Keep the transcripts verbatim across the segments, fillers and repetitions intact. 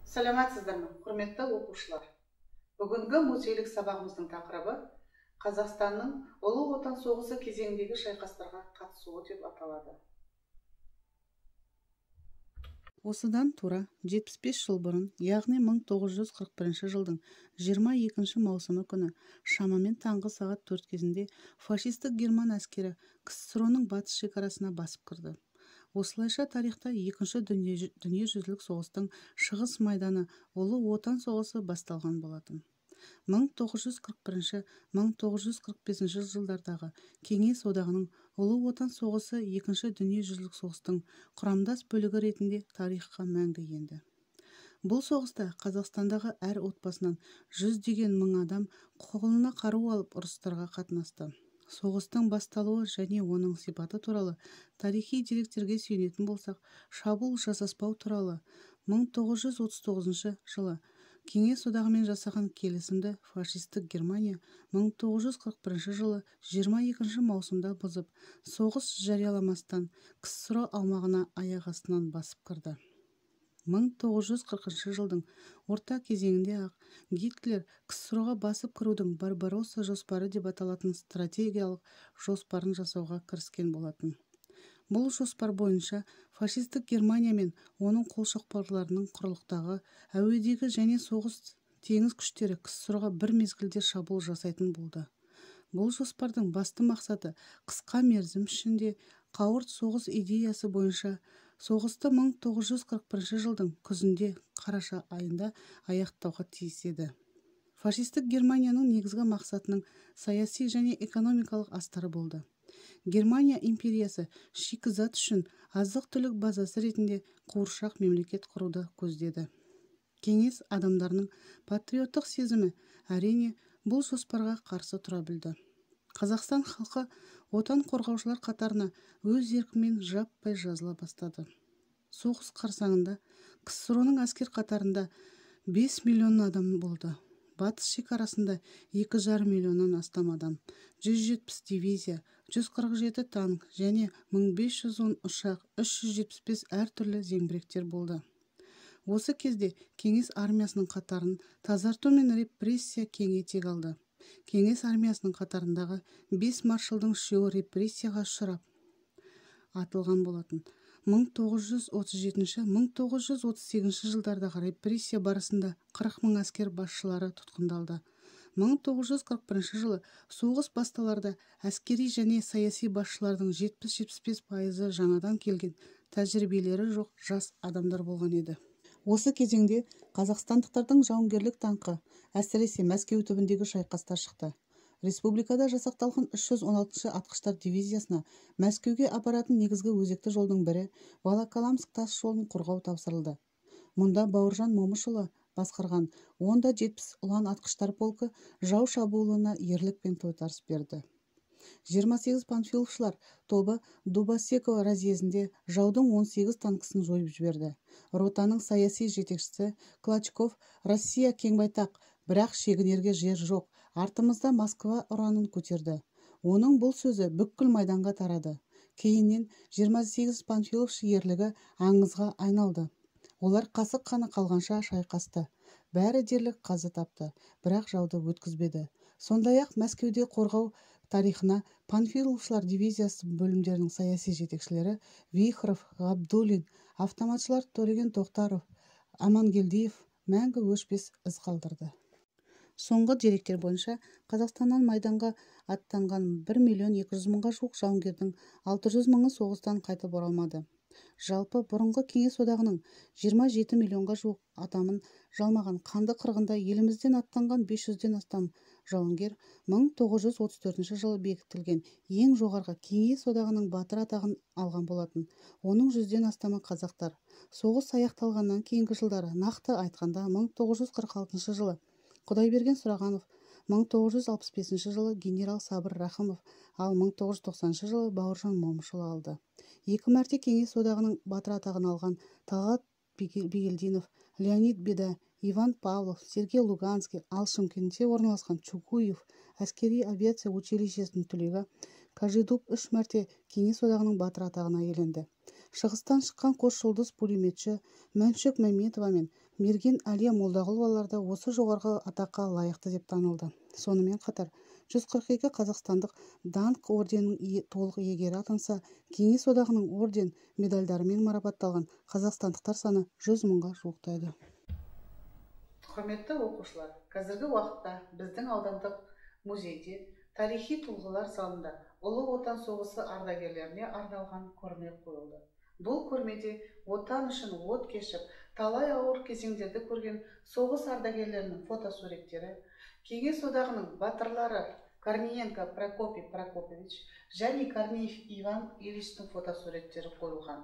Саламатсыздар ма, құрметті оқушылар? Бүгінгі музейлік сабағымыздың тақырыбы Қазақстанның Ұлы Отан соғысы кезеңіндегі шайқастарға қатысуы деп аталады. Осыдан тура жетпіс бес жыл бұрын, яғни мың тоғыз жүз қырық бірінші жылдың жиырма екінші маусымы күні шамамен таңғы сағат төрт кезінде фашистік герман әскері КСРО-ның батыс шекарасына басып кірді. Осылайша тарихта екінші дүниежүзілік соғыстың шығыс майданы Ұлы Отан соғысы басталған болатын. мың тоғыз жүз қырық бірінші - мың тоғыз жүз қырық бесінші жылдардағы Кеңес одағының Ұлы Отан соғысы екінші дүниежүзілік соғыстың құрамдас бөлігі ретінде тарихқа мәңгі енді. Бұл соғыста Қазақстандағы әр отбасынан жүздеген мың адам қолына қару алып ұрыстарға қатынасты. Соғыстың басталуы және оның сипаты туралы тарихи деректерге сүйенетін болсақ, шабуыл жасаспау туралы мың тоғыз жүз отыз тоғызыншы жылы Кеңес одағымен жасаған келісімді фашистік Германия мың тоғыз жүз қырық бірінші жылы жиырма екінші маусымда бұзып, соғыс жарияламастан КСРО аумағына аяқ астынан басып кірді. мың тоғыз жүз қырқыншы жылдың орта кезеңінде-ақ Гитлер КСРО-ға басып кірудің Барбаросса жоспары деп аталатын стратегиялық жоспарын жасауға кіріскен болатын. Бұл жоспар бойынша фашистік Германия мен оның қолшоқпарларының құрлықтағы, әуедегі және соғыс теңіз күштері КСРО-ға бір мезгілде шабуыл жасайтын болды. Бұл жоспардың басты мақсаты қысқа мерзім ішінде қауырт соғыс идеясы бойынша соғысты мың тоғыз жүз қырық бірінші жылдың күзінде қараша айында аяқтауға тиіс еді. Фашистік Германияның негізгі мақсатының саяси және экономикалық астары болды. Германия империясы шикізат үшін азық-түлік базасы ретінде қуыршақ мемлекет құруды көздеді. Кеңес адамдарының патриоттық сезімі әрине бұл жоспарға қарсы тұра білді. Қазақстан халқы отан қорғаушылар қатарына өз еркімен жаппай жазыла бастады. Соғыс қарсаңында КСРО-ның әскер қатарында бес миллион адам болды. Батыс шекарасында екі жарым миллионнан астам адам, жүз жетпіс дивизия, жүз қырық жеті танк және мың бес жүз он ұшақ, үш жүз жетпіс бес әртүрлі зеңбіректер болды. Осы кезде Кеңес армиясының қатарын тазарту мен репрессия кең етек алды. Кеңес армиясының қатарындағы бес маршалдың үшеуі репрессияға ұшырап атылған болатын. мың тоғыз жүз отыз жетінші - мың тоғыз жүз отыз сегізінші жылдардағы репрессия барысында қырық мың әскер басшылары тұтқындалды. мың тоғыз жүз қырық бірінші жылы соғыс басталарда әскери және саяси басшылардың жетпіс - жетпіс бес пайызы жаңадан келген, тәжірибелері жоқ жас адамдар болған еді. Осы кезеңде қазақстандықтардың жауынгерлік даңқы әсіресе Мәскеу түбіндегі шайқаста шықты. Республикада жасақталған үш жүз он алтыншы атқыштар дивизиясына Мәскеуге апаратын негізгі өзекті жолдың бірі Волоколамск тас жолын қорғау тапсырылды. Мұнда Бауыржан Момышұлы басқарған онда жетпіс ұлан атқыштар полкі жау шабуылына ерлікпен тойтарыс берді. жиырма сегіз панфиловшылар тобы Дубосеково разъезінде жаудың он сегіз танкісін жойып жіберді. Ротаның саяси жетекшісі Клочков Россия кеңбайтақ, бірақ шегінерге жер жоқ, артымызда Москва ұранын көтерді. Оның бұл сөзі бүкіл майданға тарады. Кейіннен жиырма сегіз панфиловшы ерлігі аңызға айналды. Олар қасық қаны қалғанша шайқасты. Бәрі дерлік қаза тапты, бірақ жауды өткізбеді. Сондай-ақ Мәскеуде қорғау тарихына панфиловшылар дивизиясы бөлімдерінің саяси жетекшілері Вихров, Ғабдуллин, автоматшылар Төлеген Тоқтаров, Амангелдиев мәңгі өшпес із қалдырды. Соңғы деректер бойынша Қазақстаннан майданға аттанған бір миллион екі жүз мыңға жуық жауынгердің алты жүз мыңы соғыстан қайтып оралмады. Жалпы бұрынғы Кеңес одағының жиырма жеті миллионға жуық адамын жалмаған қанды қырғында елімізден аттанған бес жүзден астам жауынгер мың тоғыз жүз отыз төртінші жылы бекітілген ең жоғарғы Кеңес одағының батыр атағын алған болатын. Оның жүзден астамы қазақтар. Соғыс аяқталғаннан кейінгі жылдары, нақты айтқанда мың тоғыз жүз қырық алтыншы жылы Құдайберген Сұрағанов, мың тоғыз жүз алпыс бесінші жылы генерал Сабыр Рахымов, ал мың тоғыз жүз тоқсаныншы жылы Бауыржан Момышұлы алды. Екі мәрте Кеңес одағының батыр атағын алған Талғат Бигелдинов, Леонид Беда, Иван Павлов, Сергей Луганский, ал Шымкентте орналасқан Чукуев әскери авиация училищесінің түлегі Кажидуб үш мәрте Кеңес одағының батыр атағына иеленді. Шығыстан шыққан қос жұлдыз пулеметші Мәншүк Мәметова мен Мерген Әлия Молдағұловалар да осы жоғарғы атаққа лайықты деп танылды. Сонымен қатар жүз қырық екі қазақстандық даңқ орденінің толық иегері атанса, Кеңес одағының орден медальдарымен марапатталған қазақстандықтар саны жүз мыңға жуықтайды. Құрметті оқушылар, қазіргі уақытта біздің аудандық музейде тарихи тұлғалар залында Ұлы Отан соғысы ардагерлеріне арналған көрме қойылды. Бұл көрмеде отан үшін от кешіп, талай ауыр кезеңдерді көрген соғыс ардагерлерінің фотосуреттері, Кеңес одағының батырлары Корниенко Прокопий Прокопович және Корнеев Иван Ильичтің фотосуреттері қойылған.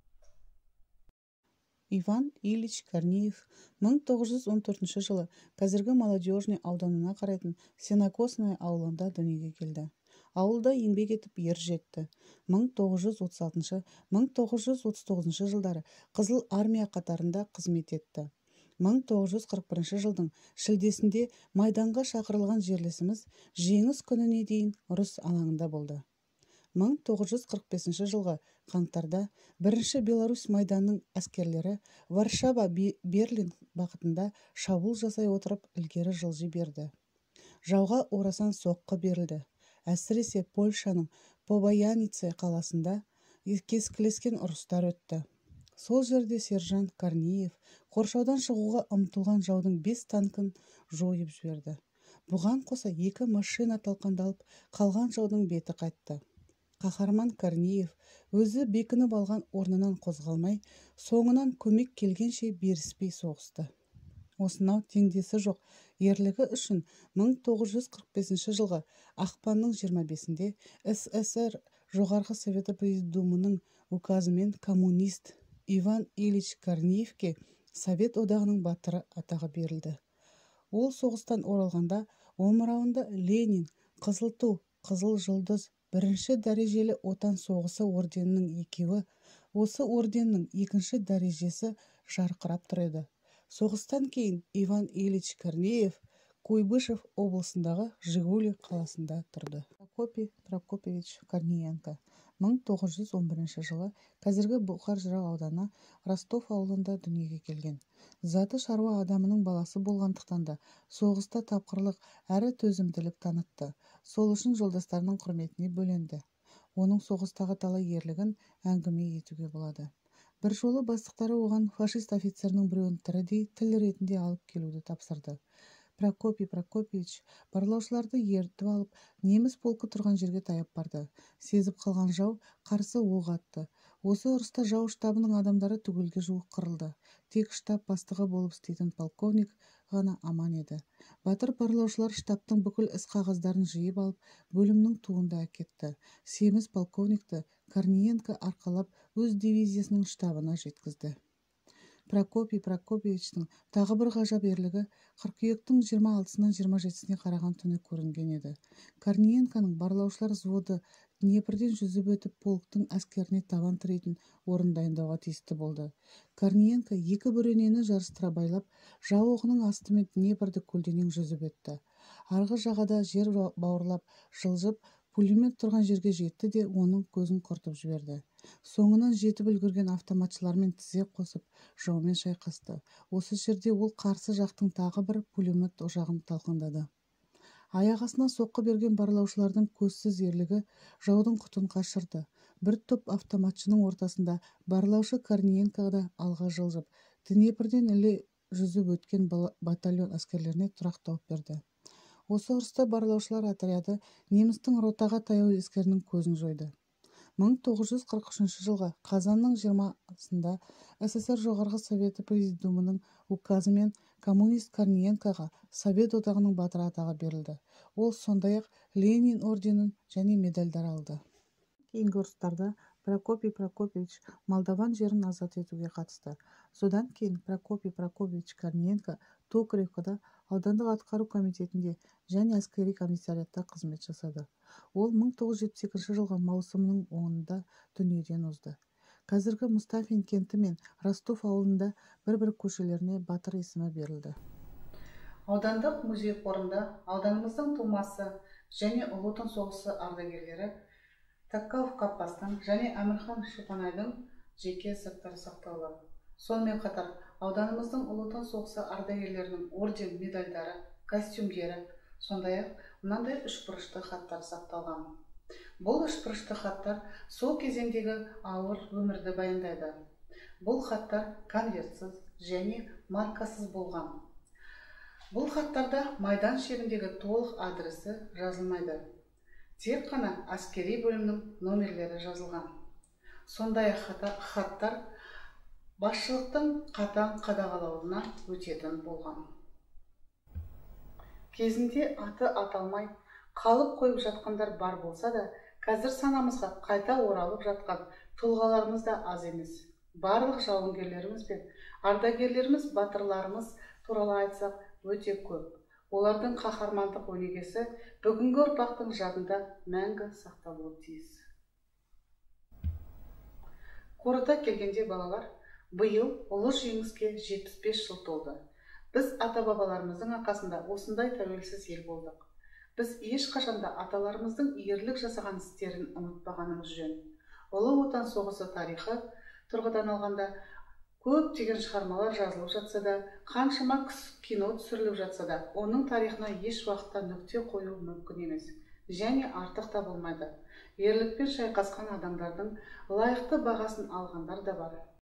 Иван Ильич Корнеев мың тоғыз жүз он төртінші жылы қазіргі Молодежный ауданына қарайтын Сенокосное ауылында дүниеге келді. Ауылда еңбек етіп ер жетті. мың тоғыз жүз отыз алтыншы - мың тоғыз жүз отыз тоғызыншы жылдары Қызыл армия қатарында қызмет етті. мың тоғыз жүз қырық бірінші жылдың шілдесінде майданға шақырылған жерлесіміз жеңіс күніне дейін ұрыс алаңында болды. мың тоғыз жүз қырық бесінші жылғы қаңтарда бірінші Беларусь майданының әскерлері Варшава Берлин бағытында шабуыл жасай отырып ілгері жылжи берді. Жауға орасан соққы берілді. Әсіресе Польшаның Побоянице қаласында кескілескен ұрыстар өтті. Сол жерде сержант Корнеев қоршаудан шығуға ұмтылған жаудың бес танкін жойып жіберді. Бұған қоса екі машина талқандалып, қалған жаудың беті қайтты. Қаһарман Корнеев өзі бекініп алған орнынан қозғалмай, соңынан көмек келгенше беріспей соғысты. Осынау теңдесі жоқ ерлігі үшін мың тоғыз жүз қырық бесінші жылғы ақпанның жиырма бесінде СССР Жоғарғы Советі Президиумының указымен коммунист Иван Ильич Корнеевке Совет одағының батыры атағы берілді. Ол соғыстан оралғанда омырауында Ленин, Қызыл ту, Қызыл жұлдыз, бірінші дәрежелі отан соғысы орденінің екеуі, осы орденнің екінші дәрежесі жарқырап тұр еді. Соғыстан кейін Иван Ильич Корнеев Куйбышев облысындағы Жигули қаласында тұрды. Прокопий Прокопович Корниенко мың тоғыз жүз он бірінші жылы қазіргі Бұқар-Жырау ауданы Ростов ауылында дүниеге келген. Заты шаруа адамының баласы болғандықтан да соғыста тапқырлық әрі төзімділік танытты. Сол үшін жолдастарының құрметіне бөленді. Оның соғыстағы талай ерлігін әңгіме етуге болады. Бір жолы бастықтары оған фашист офицерінің біреуін тірідей тіл ретінде алып келуді тапсырды. Прокопий Прокопьевич барлаушыларды ертіп алып, неміс полкі тұрған жерге таяп барды. Сезіп қалған жау қарсы оқ атты. Осы ұрыста жау штабының адамдары түгелге жуық қырылды. Тек штаб бастығы болып істейтін полковник ғана аман еді. Батыр барлаушылар штабтың бүкіл іс қағаздарын жиып алып, бөлімнің туында әкетті. Семіз полковникті Корниенко арқалап өз дивизиясының штабына жеткізді. Прокопий Прокопьевичтің тағы бір ғажап ерлігі қыркүйектің жиырма алтысынан жиырма жетісіне қараған түні көрінген еді. Корниенконың барлаушылар взводы Днепрден жүзіп өтіп полктың әскеріне табан тірейтін орын дайындауға тиісті болды. Корниенко екі бөренені жарыстыра байлап, жау оғының астымен Днепрді көлденең жүзіп өтті. Арғы жағада жер бауырлап жылжып, пулемет тұрған жерге жетті де оның көзін құртып жіберді. Соңынан жетіп үлгерген автоматшылармен тізе қосып, жаумен шайқасты. Осы жерде ол қарсы жақтың тағы бір пулемет ошағын талқандады. Аяқ астынан соққы берген барлаушылардың көзсіз ерлігі жаудың құтын қашырды. Бір топ автоматшының ортасында барлаушы Корниенко да алға жылжып, Днепрден іле жүзіп өткен батальон әскерлеріне тұрақ тауып берді. Осы ұрыста барлаушылар отряды немістің ротаға таяу әскерінің көзін жойды. мың тоғыз жүз қырық үшінші жылғы қазанның жиырмасында СССР Жоғарғы Советі Президиумының указымен коммунист Корниенкоға Совет одағының батыры атағы берілді. Ол сондай-ақ Ленин орденін және медальдар алды. Кейінгі ұрыстарда Прокопий Прокопьевич Молдаван жерін азат етуге қатысты. Содан кейін Прокопий Прокопьевич Корниенко Токаревкада аудандық атқару комитетінде және әскери комиссариатта қызмет жасады. Ол мың тоғыз жүз жетпіс екінші жылғы маусымның онында дүниеден озды. Қазіргі Мұстафин кенті мен Ростов ауылында бір-бір көшелеріне батыр есімі берілді. Аудандық музей қорында ауданымыздың тумасы және Ұлы Отан соғысы ардагерлері Таккалов Қаппастың және Әмірхан Шопанайдың жеке заттары сақтаулы. Сонымен қатар ауданымыздың Ұлы Отан соғысы ардагерлерінің орден, медальдары, костюмдері, сондай-ақ мынандай үшбұрышты хаттар сақталған. Бұл үшбұрышты хаттар сол кезеңдегі ауыр өмірді баяндайды. Бұл хаттар конвертсіз және маркасыз болған. Бұл хаттарда майдан шебіндегі толық адресі жазылмайды. Тек қана әскери бөлімнің номерлері жазылған. Сондай-ақ хаттар басшылықтың қатаң қадағалауына өтетін болған. Кезінде аты аталмай қалып қойып жатқандар бар болса да, қазір санамызға қайта оралып жатқан тұлғаларымыз да аз емес. Барлық жауынгерлеріміз бен ардагерлеріміз, батырларымыз туралы айтсақ өте көп. Олардың қаһармандық өнегесі бүгінгі ұрпақтың жадында мәңгі сақталуы тиіс. Қорыта келгенде балалар, биыл ұлы жеңіске жетпіс бес жыл толды. Біз ата-бабаларымыздың арқасында осындай тәуелсіз ел болдық. Біз ешқашанда аталарымыздың ерлік жасаған істерін ұмытпағанымыз жөн. Ұлы Отан соғысы тарихы тұрғыдан алғанда көптеген шығармалар жазылып жатса да, қаншама кино түсіріліп жатса да, оның тарихына еш уақытта нүкте қою мүмкін емес, және артық та болмайды. Ерлікпен шайқасқан адамдардың лайықты бағасын алғандар да бар.